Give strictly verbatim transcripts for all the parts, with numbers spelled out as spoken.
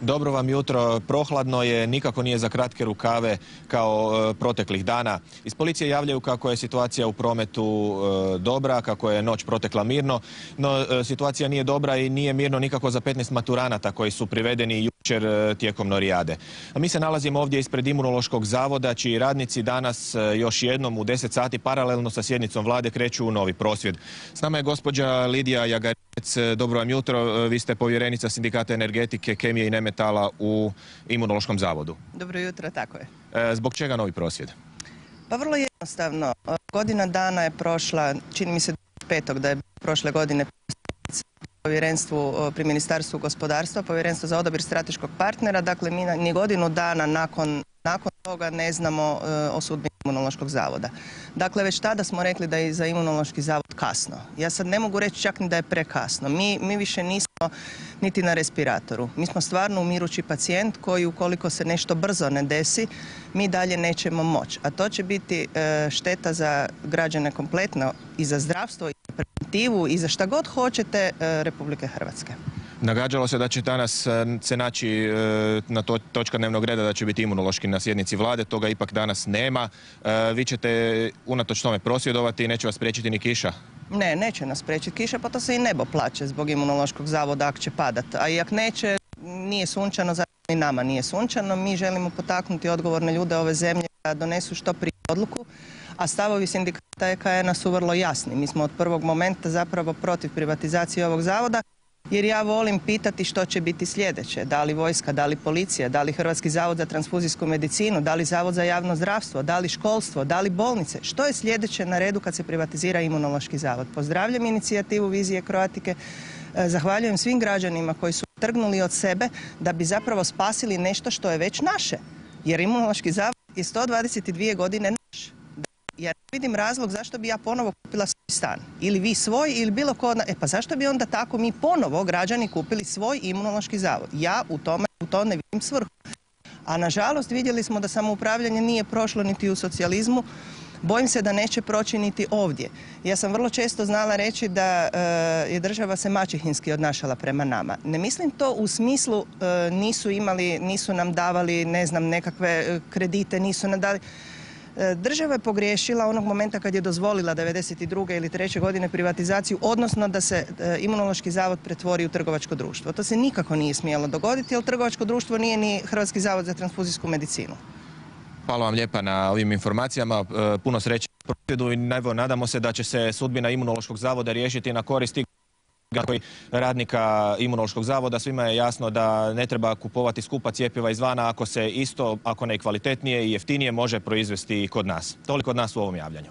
Dobro vam jutro. Prohladno je, nikako nije za kratke rukave kao e, proteklih dana. Iz policije javljaju kako je situacija u prometu e, dobra, kako je noć protekla mirno, no e, situacija nije dobra i nije mirno nikako za petnaest maturanata koji su privedeni jučer e, tijekom norijade. A mi se nalazimo ovdje ispred Imunološkog zavoda, čiji radnici danas e, još jednom u deset sati paralelno sa sjednicom vlade kreću u novi prosvjed. S nama je gospođa Lidija Jagarec. Dobro vam jutro. Vi ste povjerenica Sindikata energetike, kemije i nemetala u Imunološkom zavodu. Dobro jutro, tako je. E, zbog čega novi prosvjed? Pa vrlo jednostavno. Godina dana je prošla, čini mi se petog da je prošle godine povjerenstvu pri Ministarstvu gospodarstva, povjerenstvo za odabir strateškog partnera. Dakle, mi ni godinu dana nakon, nakon toga ne znamo e, o sudbini Imunološkog zavoda. Dakle, već tada smo rekli da je za Imunološki zavod kasno. Ja sad ne mogu reći čak ni da je prekasno. Mi, mi više nismo niti na respiratoru. Mi smo stvarno umirući pacijent koji ukoliko se nešto brzo ne desi, mi dalje nećemo moći. A to će biti e, šteta za građane kompletno i za zdravstvo i za preventivu i za šta god hoćete e, Republike Hrvatske. Nagađalo se da će danas se naći e, na to, točka dnevnog reda da će biti imunološki na sjednici vlade, toga ipak danas nema. E, vi ćete unatoč tome prosvjedovati i neće vas spriječiti ni kiša? Ne, neće nas spriječiti kiša, pa to se i nebo plaće zbog Imunološkog zavoda ako će padati. A i ako neće, nije sunčano, zato i nama nije sunčano. Mi želimo potaknuti odgovorne ljude ove zemlje da donesu što prije odluku, a stavovi sindikata E K N-a su vrlo jasni. Mi smo od prvog momenta zapravo protiv privatizacije ovog zavoda, jer ja volim pitati što će biti sljedeće. Da li vojska, da li policija, da li Hrvatski zavod za transfuzijsku medicinu, da li Zavod za javno zdravstvo, da li školstvo, da li bolnice. Što je sljedeće na redu kad se privatizira Imunološki zavod? Pozdravljam inicijativu Vizije Croatike. Zahvaljujem svim građanima koji su trgnuli od sebe da bi zapravo spasili nešto što je već naše. Jer Imunološki zavod je sto dvadeset dvije godine naš. Ja ne vidim razlog zašto bi ja ponovo kupila svoj stan. Ili vi svoj, ili bilo ko... E pa zašto bi onda tako mi ponovo, građani, kupili svoj Imunološki zavod? Ja u tome, u to ne vidim svrhu. A nažalost vidjeli smo da samoupravljanje nije prošlo niti u socijalizmu. Bojim se da neće proći niti ovdje. Ja sam vrlo često znala reći da e, je država se maćehinski odnašala prema nama. Ne mislim to u smislu e, nisu imali, nisu nam davali, ne znam, nekakve kredite, nisu nam dali... Država je pogriješila onog momenta kad je dozvolila devedeset druge ili treće godine privatizaciju, odnosno da se Imunološki zavod pretvori u trgovačko društvo. To se nikako nije smjelo dogoditi, jer trgovačko društvo nije ni Hrvatski zavod za transfuzijsku medicinu. Hvala vam lijepa na ovim informacijama. Puno sreće u prosvjedu i nadamo se da će se sudbina Imunološkog zavoda riješiti na korist radnika Imunološkog zavoda. Svima je jasno da ne treba kupovati skupa cjepiva izvana ako se isto, ako ne kvalitetnije i jeftinije može proizvesti i kod nas. Toliko od nas u ovom javljanju.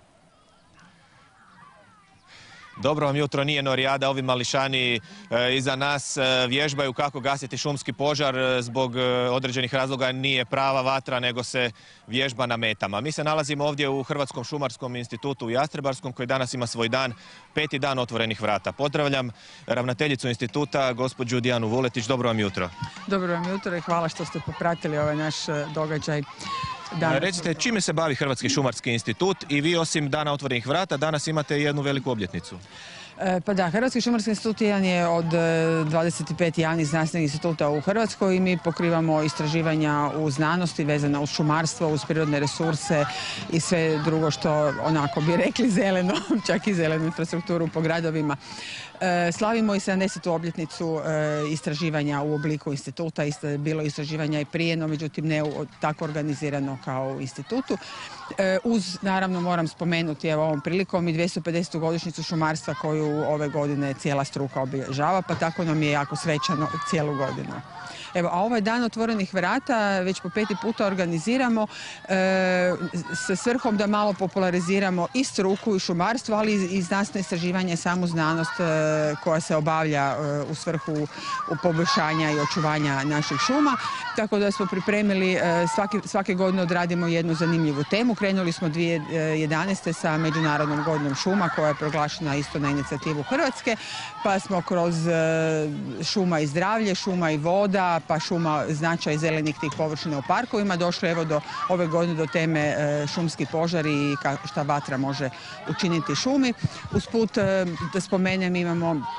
Dobro vam jutro, nije norijada, ovi mališani e, iza nas e, vježbaju kako gasiti šumski požar. E, zbog e, određenih razloga nije prava vatra, nego se vježba na metama. Mi se nalazimo ovdje u Hrvatskom šumarskom institutu u Jastrebarskom, koji danas ima svoj dan, peti dan otvorenih vrata. Pozdravljam ravnateljicu instituta, gospođu Dijanu Vuletić. Dobro vam jutro. Dobro vam jutro i hvala što ste popratili ovaj naš događaj. Danas. Recite, čime se bavi Hrvatski šumarski institut i vi osim dana otvorenih vrata danas imate jednu veliku obljetnicu? Pa da, Hrvatski šumarski institut jedan je od dvadeset pet javnih znanstvenih instituta u Hrvatskoj i mi pokrivamo istraživanja u znanosti vezana uz šumarstvo, uz prirodne resurse i sve drugo što onako bi rekli zeleno, čak i zelenu infrastrukturu po gradovima. Slavimo i sedamdesetu obljetnicu istraživanja u obliku instituta, bilo istraživanja i prije, no međutim ne tako organizirano kao u institutu. Uz, naravno, moram spomenuti evo ovom prilikom i dvjesto pedesetu godišnjicu šumarstva koju ove godine cijela struka obilježava, pa tako nam je jako svečano cijelu godinu. Evo, a ovaj dan otvorenih vrata već po peti puta organiziramo e, sa svrhom da malo populariziramo i struku i šumarstvo, ali i, i znanstveno istraživanje, samu znanost e, koja se obavlja e, u svrhu u poboljšanja i očuvanja naših šuma. Tako da smo pripremili, e, svaki, svake godine odradimo jednu zanimljivu temu. Krenuli smo dvije tisuće jedanaeste. sa Međunarodnom godinom šuma koja je proglašena isto na inicijativu Hrvatske, pa smo kroz e, šuma i zdravlje, šuma i voda, pa šuma, značaj zelenih tih površina u parkovima, došlo evo do ove godine do teme e, šumski požari i šta vatra može učiniti šumi. Usput, e, da spomenem, imamo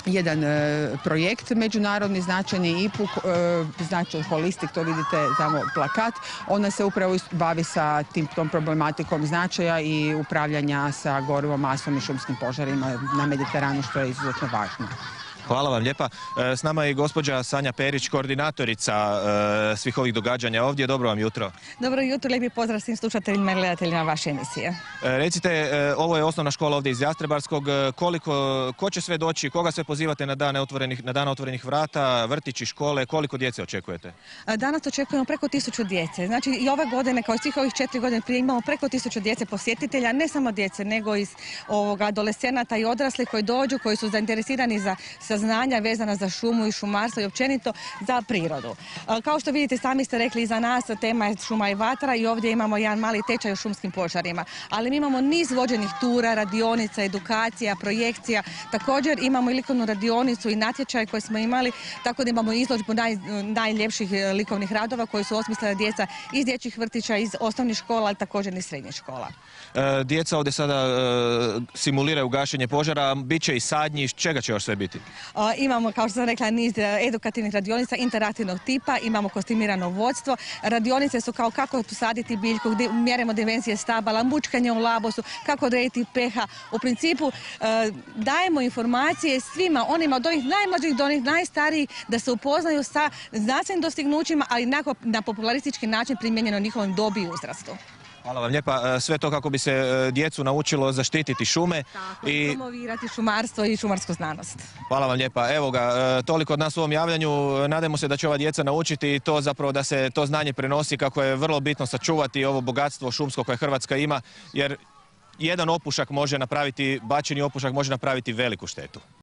jedan e, projekt međunarodni značajni I P U, e, znači Holistic, to vidite tamo plakat. Ona se upravo bavi sa tim, tom problematikom značaja i upravljanja sa gorivom, masom i šumskim požarima na Mediteranu, što je izuzetno važno. Hvala vam lijepa. S nama je i gospođa Sanja Perić, koordinatorica svih ovih događanja ovdje. Dobro vam jutro. Dobro jutro, lijepi pozdrav svim slušateljima i gledateljima vaše emisije. Recite, ovo je osnovna škola ovdje iz Jastrebarskog. Koliko, ko će sve doći, koga sve pozivate na dane otvorenih, na dan otvorenih vrata, vrtići, škole, koliko djece očekujete? Danas očekujemo preko tisuću djece. Znači i ove godine, kao i svih ovih četiri godine prije, imamo preko tisuću djece posjetitelja, ne samo djece, nego i adolescenata i odraslih koji dođu, koji su zainteresirani za saznanja vezana za šumu i šumarstvo i općenito za prirodu. Kao što vidite, sami ste rekli, za nas tema je šuma i vatra i ovdje imamo jedan mali tečaj o šumskim požarima. Ali mi imamo niz vođenih tura, radionica, edukacija, projekcija. Također imamo i likovnu radionicu i natječaj koje smo imali, tako da imamo izložbu naj, najljepših likovnih radova koji su osmislila djeca iz dječjih vrtića, iz osnovnih škola, ali također i srednjih škola. E, djeca ovdje sada e, simuliraju gašenje požara, bit će i sadnji, čega će još sve biti? Uh, imamo, kao što sam rekla, niz edukativnih radionica interaktivnog tipa, imamo kostimirano vodstvo. Radionice su kao kako saditi biljku, gdje mjerimo dimenzije stabala, mučkanje u labosu, kako odrediti pH. U principu uh, dajemo informacije svima, onima od onih najmlađih do onih najstarijih, da se upoznaju sa znanstvenim dostignućima, ali na, na popularistički način primijenjeno njihovom dobi i uzrastu. Hvala vam lijepa. Sve to kako bi se djecu naučilo zaštititi šume. Tako, i promovirati šumarstvo i šumarsku znanost. Hvala vam lijepa. Evo ga, toliko od nas u ovom javljanju. Nadamo se da će ova djeca naučiti to zapravo da se to znanje prenosi, kako je vrlo bitno sačuvati ovo bogatstvo šumsko koje Hrvatska ima, jer jedan opušak može napraviti, bačeni opušak može napraviti veliku štetu.